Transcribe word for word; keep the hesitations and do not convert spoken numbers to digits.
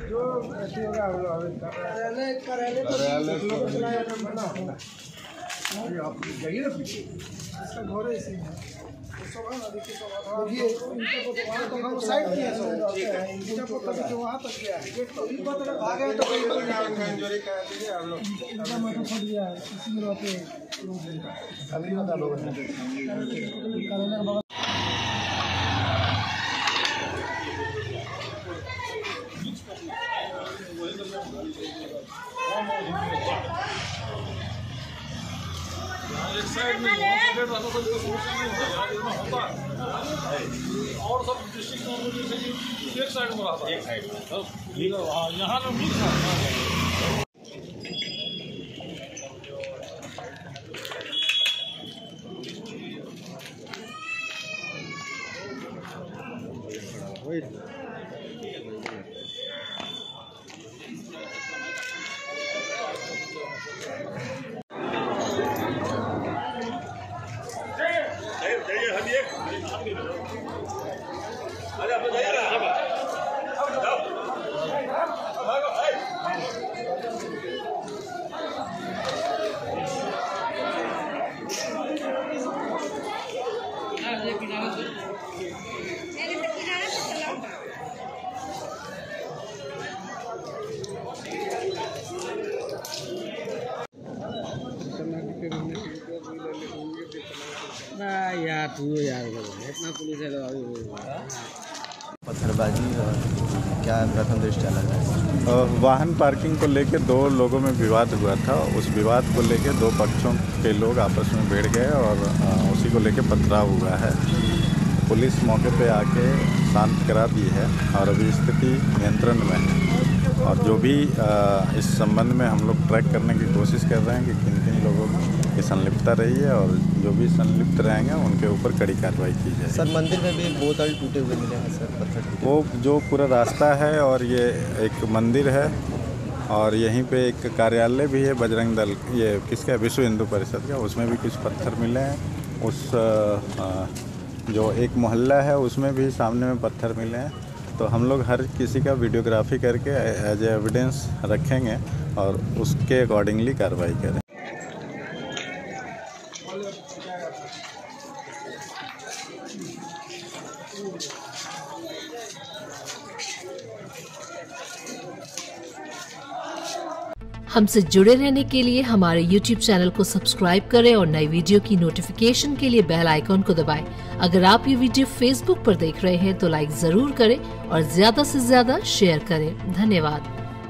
जो ऐसी होगा कार्यालय कार्यालय आप जाइए ना पीछे इसका घर है इसी में देखिए तो हम साइड किए सब इनका पता कि वहाँ तक गया है गेट तो इस बात में भागे तो कहीं पर जोरी कर दिए हम लोग इनका मतलब फट गया है इसी में रहते अभी बता दो कार्यालय एक साइड में रहता तो कोई समस्या नहीं होता यार, इसमें होता और सब डिस्ट्रिक्ट में जैसे कि एक साइड में रहता एक साइड में यहाँ लोग नहीं था। यार तू यार इतना पुलिस है पत्थरबाजी और क्या प्रथम दृष्टया लग रहा है। वाहन पार्किंग को लेकर दो लोगों में विवाद हुआ था। उस विवाद को लेकर दो पक्षों के लोग आपस में भिड़ गए और उसी को लेकर पथराव हुआ है। पुलिस मौके पे आके शांत करा दी है और अभी स्थिति नियंत्रण में है। और जो भी इस संबंध में हम लोग ट्रैक करने की कोशिश कर रहे हैं कि किन किन लोगों की संलिप्तता रही है और जो भी संलिप्त रहेंगे उनके ऊपर कड़ी कार्रवाई की जाए। सर मंदिर में भी बोतल टूटे हुए मिले हैं सर, पत्थर वो जो पूरा रास्ता है और ये एक मंदिर है और यहीं पे एक कार्यालय भी है बजरंग दल, ये किसका विश्व हिंदू परिषद का, उसमें भी कुछ पत्थर मिले हैं। उस जो एक मोहल्ला है उसमें भी सामने में पत्थर मिले हैं। तो हम लोग हर किसी का वीडियोग्राफी करके एज एविडेंस रखेंगे और उसके अकॉर्डिंगली कार्रवाई करें। हमसे जुड़े रहने के लिए हमारे यूट्यूब चैनल को सब्सक्राइब करें और नई वीडियो की नोटिफिकेशन के लिए बेल आइकॉन को दबाएं। अगर आप ये वीडियो फेसबुक पर देख रहे हैं तो लाइक जरूर करें और ज्यादा से ज्यादा शेयर करें। धन्यवाद।